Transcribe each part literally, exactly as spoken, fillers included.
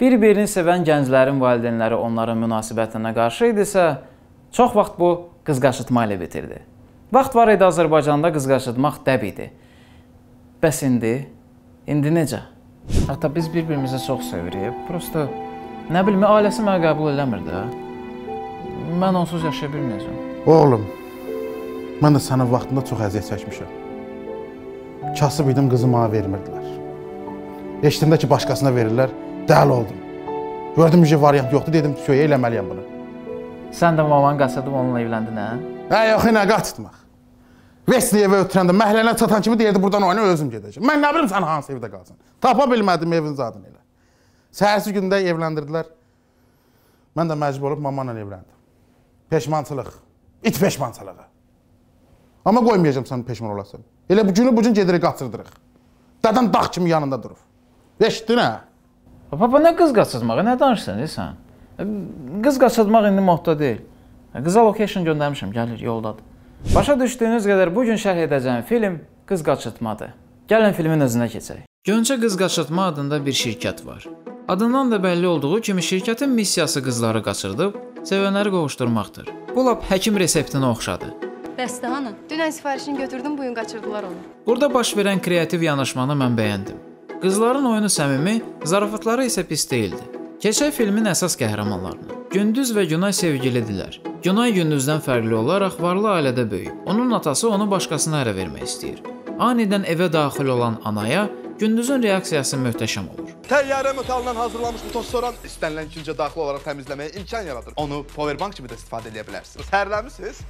Bir-birini sevən gənclərin valideynləri onların münasibətinə qarşı idisə, çox vaxt bu qızqaşıtma ilə bitirdi. Vaxt var idi Azərbaycanda qızqaşıtmaq dəb idi. Bəs indi? İndi necə? Hətta biz bir-birimizi çox sevirik. Prosta, nə bilim, ailəsi mənə qəbul eləmir də. Mən onsuz yaşaya bilməyəcəm. Oğlum, mən də sənin vaxtında çox əziyyət çəkmişəm. Kasıb idim, qızı mənə vermirdilər. Eşitdimdə ki, başqasına verirlər, dəli oldum. Gördüm ki, variant yoxdur, dedim, köyə eləməliyəm bunu. Sən də mamanı qaçırdıb onunla evləndin, hə? Hə, yox, nə qaçırtmaq. Vesli evə ötürəndə, məhlənə çatan kimi deyirdi, buradan oyna, özüm gedəcəm. Mən nə bilim, sən hansı evdə qalsın. Tapa bilmədim evin zadını elə. Səhərsi gündə evləndirdilər. Mən də məcbur olub mamanla evləndim. Peşmançılıq, it peşmançılığı. Amma qoymayacam sən peşman olasın. Elə bu günü bu gün gedirik, qaçırdırıq. Dadan dağ kimi yanında durub. Eşitdin, hə? Papa, nə qız qaçırtmağı, nə danışsan, sən? Qız qaçırtmaq indi modda deyil. Qıza location göndərmişəm, gəlir, yoldadır. Başa düşdüyünüz qədər bugün şərh edəcəyim film qız qaçırtmadır. Gəlin filmin özünə keçək. Gönçə Qız Qaçırtma adında bir şirkət var. Adından da bəlli olduğu kimi şirkətin missiyası qızları qaçırdıb, sevənləri qovuşdurmaqdır. Bu lap həkim reseptinə oxşadı. Bəs də hanı? Dünən sifarişini götürdüm, bugün qaçırdılar onu. Burada baş verən kreativ yanaşmanı mən bəyəndim. Qızların oyunu səmimi, zarafatları isə pis deyildi. Keçək filmin əsas qəhrəmanlarına. Gündüz və Günay sevgilidirlər. Günay Gündüzdən fərqli olaraq varlı ailədə böyüyüb. Onun atası onu başqasına ərə vermək istəyir. Anidən evə daxil olan anaya Gündüzün reaksiyası möhtəşəm olur. Təyyarə metalından hazırlanmış bu tostoran istənilən ikincə daxil olaraq təmizləməyə imkan yaradır. Onu powerbank kimi də istifadə edə bilərsiniz. Tərləmisiniz?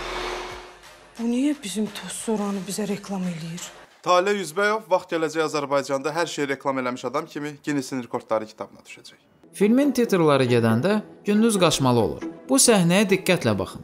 Bu niyə bizim tostoranı bizə reklam eləyir? Taleh Yüzbəyov vaxt gələcək Azərbaycanda hər şey reklam eləmiş adam kimi Guinness-in rekordları kitabına düşəcək. Filmin titrları gedəndə Gündüz qaçmalı olur. Bu səhnəyə diqqətlə baxın.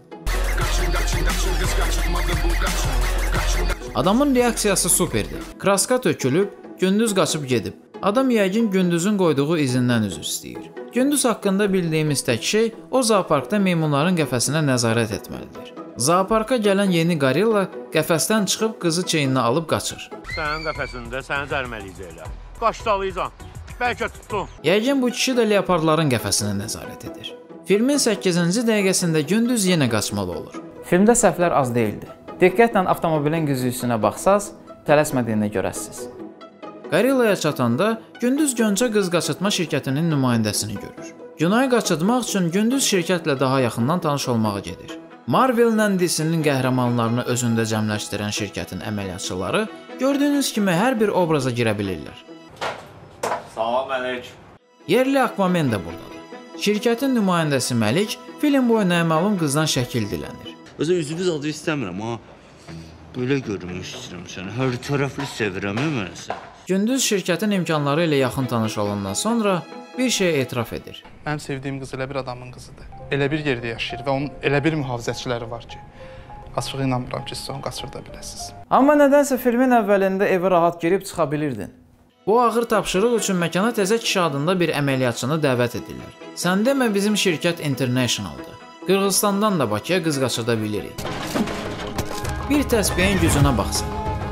Adamın reaksiyası superdir. Kraska tökülüb, Gündüz qaçıb gedib. Adam yəqin Gündüzün qoyduğu izindən üzr istəyir. Gündüz haqqında bildiyimiz tək şey o zooparkda meymunların qəfəsinə nəzarət etməlidir. Zooparka gələn yeni gorilla qəfəsdən çıxıb qızı çiyninə alıb qaçır. Sənin qəfəsində səni cərməliyəcəklər. Qaçdalayacaq. Bəlkə tutdum. Yəqin bu kişi də leopardların qəfəsinə nəzarət edir. Filmin səkkizinci dəqiqəsində Gündüz yenə qaçmalı olur. Filmdə səhvlər az deyildi. Diqqətlə avtomobilin güzgüsünə baxsaz, tələsmədiyini görəsiniz. Gorillaya çatanda Gündüz Gönçə Qız Qaçırtma şirkətinin nümayəndəsini görür. Günayı qaçırtmaq üçün Gündüz şirkətlə daha yaxından tanış olmağa gedir. Marvel-lə D C-nin qəhrəmanlarını özündə cəmləşdirən şirkətin əməliyyatçıları gördüyünüz kimi hər bir obraza girə bilirlər. Salam Məlik. Yerli Aquaman da buradadır. Şirkətin nümayəndəsi Məlik film boyu naməlum qızdan şəkil dilənir. Özə üzünüz adı istəmirəm, amma belə görünmək istəyirəm səni. Hər tərəfli sevirəm mən səni. Gündüz şirkətin imkanları ilə yaxın tanış olandan sonra bir şey etiraf edir. Mənim sevdiyim qız elə bir adamın qızıdır. Elə bir yerdə yaşayır və onun elə bir mühafizəçiləri var ki, açıq inanmıram ki, siz onu qaçırda biləsiniz. Amma nədənsə filmin əvvəlində evə rahat girib çıxa bilirdin. Bu ağır tapşırıq üçün məkana təzə kişi adında bir əməliyyatçını dəvət edirlər. Sən demə bizim şirkət internationaldır. Qırğızstandan da Bakıya qız qaçırda bilirik. Bir təsbihin gücünə baxsın.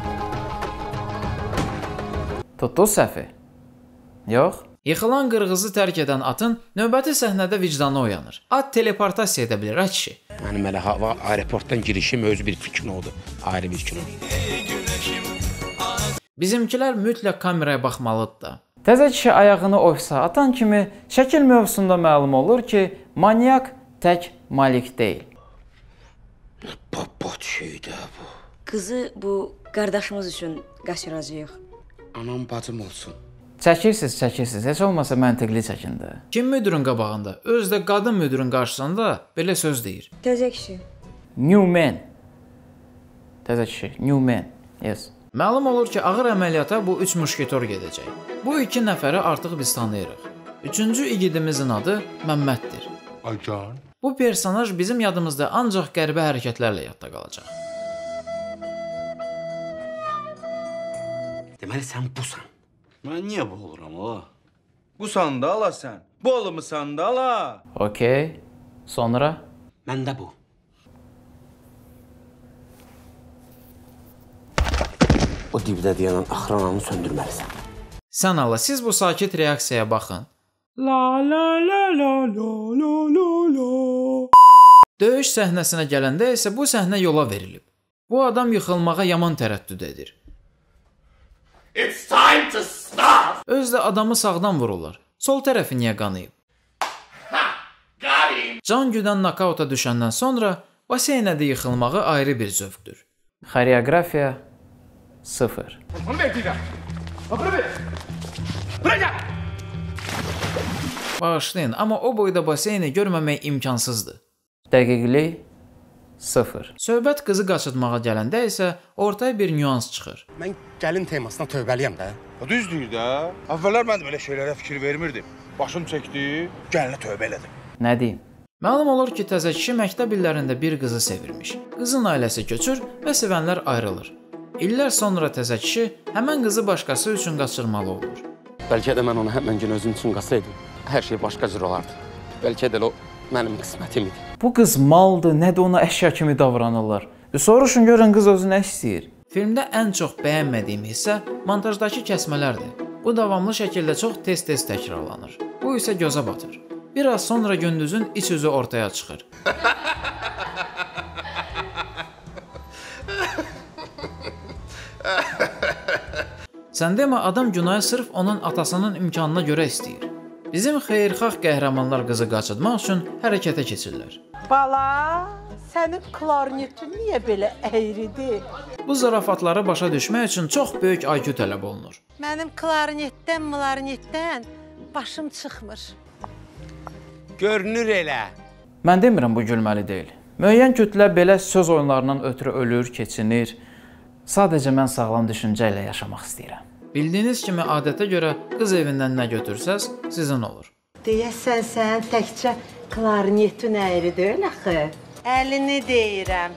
Tutdu səhvi? Yox. Yıxılan qırğızı tərk edən atın növbəti səhnədə vicdanı oyanır. At teleportasiya edə bilir, ay kişi. Mənim elə hava aeroportdan girişim öz bir kinodur, ayrı bir kino. Bizimkilər mütləq kameraya baxmalıdır da. Təzə kişi ayağını ofisa atan kimi şəkil mövzusunda məlum olur ki, manyak tək Malik deyil. Baba şeydə bu. Qızı bu qardaşımız üçün qaçıracağıq. Anam bacım olsun. Çəkirsiniz, çəkirsiniz. Heç olmasa məntiqli çəkin də. Kim müdürün qabağında, özdə qadın müdürün qarşısında belə söz deyir. Təzə kişi. New man. Təzə kişi, new man. Yes. Məlum olur ki, ağır əməliyyata bu üç muşketor gedəcək. Bu iki nəfəri artıq biz tanıyırıq. Üçüncü igidimizin adı Məmməddir. Acan. Bu personaj bizim yadımızda ancaq qəribə hərəkətlərlə yadda qalacaq. Deməli sən busan. Mən niyə bu oluram o? Bu sanda ala sən. Bu olumı sanda ala. Okey. Sonra? Mən də bu. O dibdə deyən axrananı söndürməlisən. Sən Allah, siz bu sakit reaksiyaya baxın. La la la la la la la la. Döyüş səhnəsinə gələndə isə bu səhnə yola verilib. Bu adam yıxılmağa yaman tərəddüd edir. It's time to stop. Özdə adamı sağdan vururlar. Sol tərəfi niyə qanıyıb? Can güdən nakauta düşəndən sonra baseynədə yıxılmağı ayrı bir zövqdür. Xoreografiya sıfır. Bağışlayın, amma o boyda baseyni görməmək imkansızdır. Dəqiqlik sıfır. Söhbət qızı qaçırtmağa gələndə isə ortaya bir nüans çıxır. Mən gəlin temasına tövbəliyəm də. Düz deyir də. Əvvəllər mən də belə şeylərə fikir vermirdim. Başım çəkdi, gəlinə tövbə elədim. Nə deyim? Məlum olur ki, təzə kişi məktəb illərində bir qızı sevirmiş. Qızın ailəsi köçür və sevənlər ayrılır. İllər sonra təzə kişi həmən qızı başqası üçün qaçırmalı olur. Bəlkə də mən onu həmən gün özüm üçün qaçsaydım, hər şey başqa cür olardı. Bəlkə də o mənim qismətim idi. Bu qız maldır, nə də ona əşya kimi davranırlar. Soruşun görün qız özü nə istəyir. Filmdə ən çox bəyənmədiyim hissə montajdakı kəsmələrdir. Bu davamlı şəkildə çox tez-tez təkrarlanır. Bu isə gözə batır. Bir az sonra gündüzün iç üzü ortaya çıxır. Sən demə, adam günahı sırf onun atasının imkanına görə istəyir. Bizim xeyirxah qəhrəmanlar qızı qaçırtmaq üçün hərəkətə keçirlər. Bala, sənin klarnetin niyə belə əyridir? Bu zarafatları başa düşmək üçün çox böyük I Q tələb olunur. Mənim klarnetdən, mlarnetdən başım çıxmır. Görünür elə. Mən demirəm bu gülməli deyil. Müəyyən kütlə belə söz oyunlarından ötürü ölür, keçinir. Sadəcə mən sağlam düşüncə ilə yaşamaq istəyirəm. Bildiyiniz kimi adətə görə qız evindən nə götürsəz, sizin olur. Deyəsən sən təkcə klarnetin əyridir elə axı. Əlini deyirəm.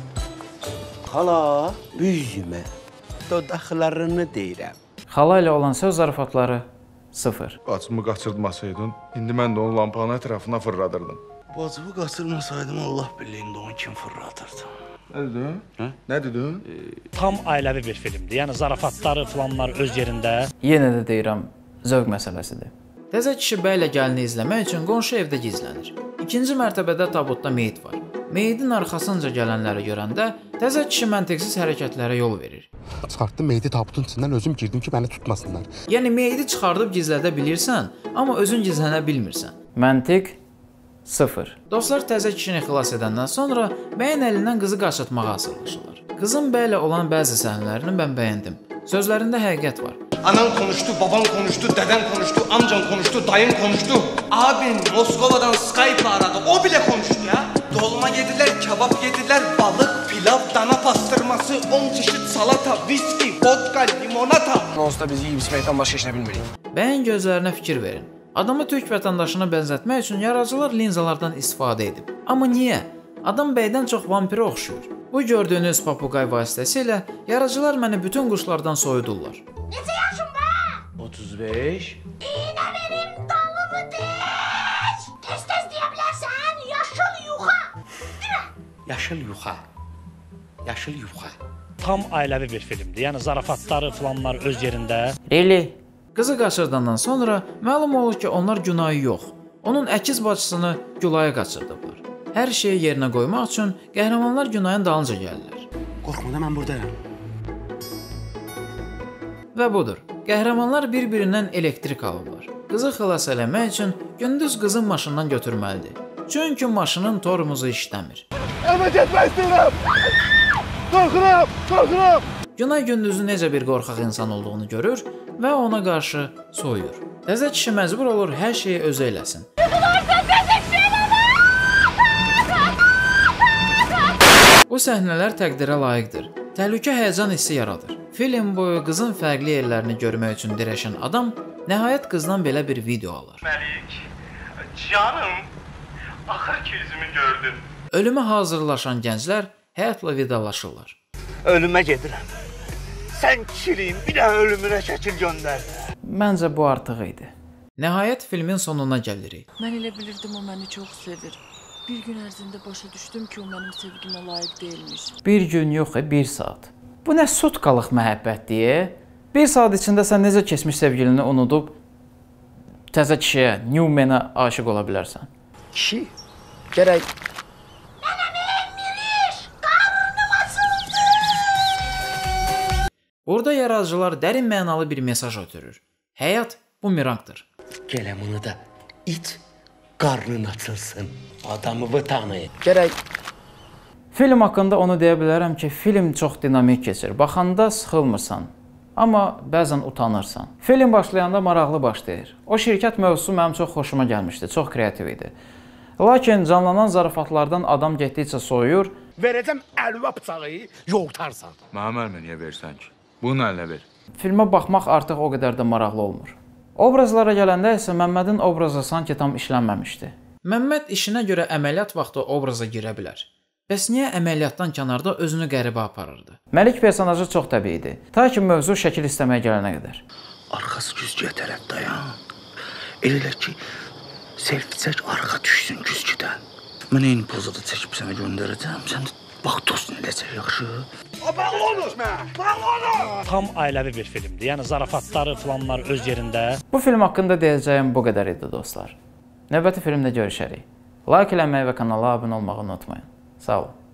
Xala, üzümə, dodaqlarını deyirəm. Xala ilə olan söz zarafatları sıfır. Bacımı qaçırtmasaydın, indi mən də onu lampanın ətrafına fırladırdım. Bacımı qaçırmasaydım, Allah biləyində onu kim fırladırdı? Nə dedin? Hə? Nə dedin? Tam ailəvi bir filmdir. Yəni zarafatları falanlar öz yerində. Yenə də deyirəm, zövq məsələsidir. Təzə kişi bəylə gəlini izləmək üçün qonşu evdə gizlənir. İkinci mərtəbədə tabutda meyit var. Meyidin arxasınca gələnləri görəndə təzə kişi məntiqsiz hərəkətlərə yol verir. Çıxartdım meyidi tabutun içindən, özüm girdim ki, məni tutmasınlar. Yəni meyidi çıxardıb gizlədə bilirsən, amma özün gizlənə bilmirsən. Məntiq sıfır. Dostlar təzə kişini xilas edəndən sonra bəyin əlindən qızı qaçırtmağa hazırlaşırlar. Qızın bəylə olan bəzi səhnələrini mən bəyəndim. Sözlərində həqiqət var. Anan konuştu, baban konuştu, deden konuştu, amcan konuştu, dayın konuştu. Abin Moskova'dan Skype aradı, o bile konuştu ya. Dolma yediler, kebap yediler, balık, pilav, dana pastırması, on çeşit salata, viski, vodka, limonata. Onsuz biz yiyib içməkdən başqa işlə bilmirik. Bəyin gözlərinə fikir verin. Adamı türk vətəndaşına bənzətmək üçün yaradıcılar linzalardan istifadə edib. Amma niyə? Adam bəydən çox vampirə oxşuyur. Bu gördüyünüz papuqay vasitəsilə yaradıcılar məni bütün quşlardan soyudurlar. Neçə yaşın var? otuz beş. İynə verim dalımı deş. Tez-tez deyə bilərsən, yaşıl yuxa. Demə. Yaşıl yuxa. Yaşıl yuxa. Tam ailəvi bir filmdir. Yəni zarafatları falanlar öz yerində. Really? Qızı qaçırdandan sonra məlum olur ki, onlar günahı yox. Onun əkiz bacısını Gülaya qaçırdıblar. Hər şeyi yerinə qoymaq üçün qəhrəmanlar Günayın dalınca gəlirlər. Qorxma da mən buradayam. Və budur. Qəhrəmanlar bir-birindən elektrik alırlar. Qızı xilas eləmək üçün gündüz qızın maşından götürməlidir. Çünki maşının tormuzu işləmir. Evə getmək istəyirəm! Qorxuram! Qorxuram! Günay gündüzün necə bir qorxaq insan olduğunu görür və ona qarşı soyur. Təzə kişi məcbur olur hər şeyi özü eləsin. Bu səhnələr təqdirə layiqdir. Təhlükə həyəcan hissi yaradır. Film boyu qızın fərqli yerlərini görmək üçün dirəşən adam nəhayət qızdan belə bir video alır. Məlik, canım, axır ki üzümü gördün. Ölümə hazırlaşan gənclər həyatla vidalaşırlar. Ölümə gedirəm. Sən kişiliyin bir daha ölümünə şəkil göndər. Məncə bu artıq idi. Nəhayət filmin sonuna gəlirik. Mən elə bilirdim o məni çox sevir. Bir gün ərzində başa düşdüm ki, o mənim sevgimə layiq deyilmiş. Bir gün yox, bir saat. Bu nə sutkalıq məhəbbətdir? Bir saat içində sən necə keçmiş sevgilini unudub təzə kişiyə, Newman'a aşiq ola bilərsən? Kişi, gərək Orada yaradıcılar dərin mənalı bir mesaj ötürür. Həyat bumerangdır. Gələmini də it qarnın açılsın, adamı tanıyın. Gərək Film haqqında onu deyə bilərəm ki, film çox dinamik keçir. Baxanda sıxılmırsan, amma bəzən utanırsan. Film başlayanda maraqlı başlayır. O şirkət mövzusu mənim çox xoşuma gəlmişdi, çox kreativ idi. Lakin canlanan zarafatlardan adam getdikcə soyuyur. Verəcəm əlvə bıçağı, yoltarsan. Mənim əlimə niyə versən ki? Bunun əlinə ver. Filmə baxmaq artıq o qədər də maraqlı olmur. Obrazlara gələndə isə Məmmədin obrazı sanki tam işlənməmişdi. Məmməd işinə görə əməliyyat vaxtı obraza girə bilər. Bəs niyə əməliyyatdan kənarda özünü qəribə aparırdı? Məlik personajı çox təbii idi. Ta ki mövzu şəkil istəməyə gələnə qədər. Arxası güzgüyə tərəf dayan. Elə ki, selfie çək, arxa düşsün güzgüdən. Mən eyni pozada çəkib sənə göndərəcəm. Sən də bax dost necə yaxşı. Bağlı olur. Bağlı olur. Tam ailəvi bir filmdir. Yəni zarafatları falanlar öz yerində. Bu film haqqında deyəcəyim bu qədər idi dostlar. Növbəti filmdə görüşərik. Like eləməyi və kanala abunə olmağı unutmayın. Sağ olun.